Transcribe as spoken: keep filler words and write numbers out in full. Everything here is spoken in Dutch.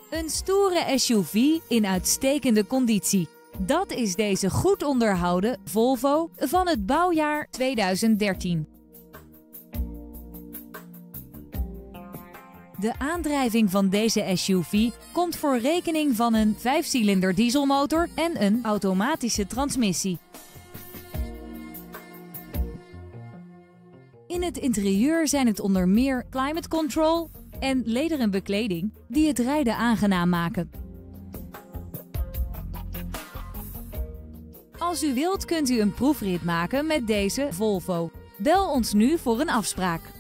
Een stoere S U V in uitstekende conditie. Dat is deze goed onderhouden Volvo van het bouwjaar tweeduizend dertien. De aandrijving van deze S U V komt voor rekening van een vijfcilinder dieselmotor en een automatische transmissie. In het interieur zijn het onder meer climate control en lederen bekleding die het rijden aangenaam maken. Als u wilt kunt u een proefrit maken met deze Volvo. Bel ons nu voor een afspraak.